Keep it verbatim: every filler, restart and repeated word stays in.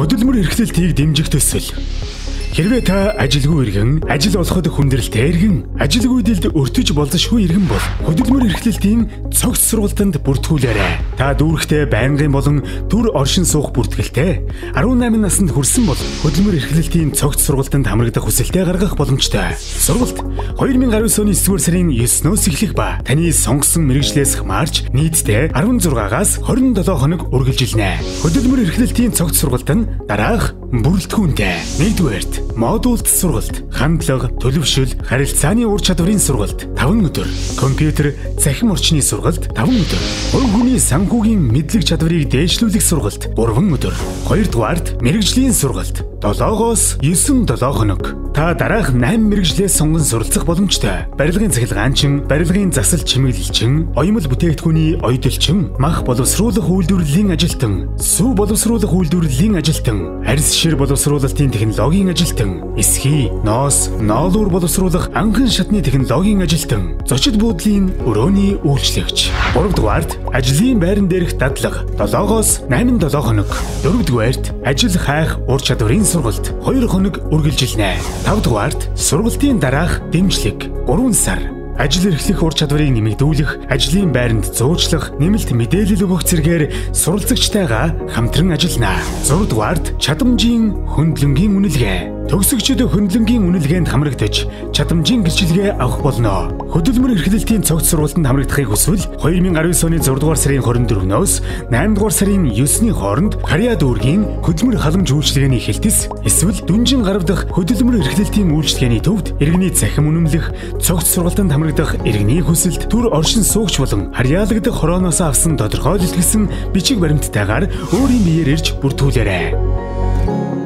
Хөдөлмөр эрхлэлтийг дэмжих төсөл. Хэрвээ та ажилгүй иргэн, ажил олоход хүндрэлтэй иргэн, ажилгүй дэлд өртөж болзошгүй иргэн бол хөдөлмөр эрхлэлтийн цогц сургалтанд бүртгүүлээрэй. Та дүүрэгтээ байнгын болон төр оршин суух бүртгэлтэй арван намын наснд хүрсэн бол хөдөлмөр эрхлэлтийн цогц сургалтанд хамрагдах хүсэлтээ гаргах боломжтой. Сургалт хоёр мянган аравын оны есдүгээр сарын есөөс эхлэх ба таны сонгосон мэргэжлээс хамаарч нийтдээ арван зургаагаас хорин долоо хоног үргэлжилнэ. Хөдөлмөр эрхлэлтийн цогц сургалт нь дараах бүрэлдэхүүнтэй. нэгдүгээрт модулт сургалт, хандлага, төлөвшөл, харилцааны ур чадварын сургалт таван өдөр, компьютер, цахим орчны сургалт таван өдөр, хувь хүний санхүүгийн мэдлэг чадварыг дээшлүүлэх сургалт гурван өдөр, хоёрдугаарт мэргэжлийн сургалт долоогоос есөн долоо хоног. Та дараах найман мэргэжлээс сонгон суралцах боломжтой. Барилгын цахилгаанчин, барилгын засал чимэглэлчин, оюмл бүтээгдэхүүний оёдолчин, мах боловсруулах үйлдвэрлэлийн ажилтан, сүв боловсруулах үйлдвэрлэлийн ажилтан, арьс шир боловсруулалтын технологийн ажилтан, эсхий, ноос, ноолуур боловсруулах анхан шатны технологийн ажилтан, зочид буудлын өрөөний үйлчлэгч. гуравдугаарт ажлын байран дээрх дадлага долоогоос найман долоо хоног. дөрөвдүгээрт ажил хайх ур чадварын сургалт хоёр хоног үргэлжилнэ. тавдугаарт сургалтын дараах дэмжлэг гурван сар. Ажил эрхлэх ур чадварыг нэмэгдүүлэх, ажлын байранд зуучлах, нэмэлт мэдээлэл өгөх зэргээр суралцагчтайгаа хамтран ажиллана. зургаадугаарт чадамжийн хөндлөнгийн үнэлгээ. Төгсөгчид хөндлөнгийн үнэлгээнд хамрагдаж чадамжийн гэрчилгээ авах болно. Хөдөлмөр эрхлэлтийн цогц сургалтанд хамрагдахыг хүсвэл хоёр мянган аравын оны зургаадугаар сарын хорин дөрөвнөөс наймдугаар сарын есний хооронд Карья дүүргийн хөдөлмөр халамж үйлчилгээний хэлтэс эсвэл Дүнжин гарав дахь хөдөлмөр эрхлэлтийн үйлчилгээний төвд иргэний цахим үнэмлэх, цогц сургалтанд хамрагдах иргэний хүсэлт төр оршин суугч болон харьяалагдах хорооноос авсан тодорхой илтгэсэн бичиг баримттайгаар өөрийн биеэр ирж бүртгүүлээрэй.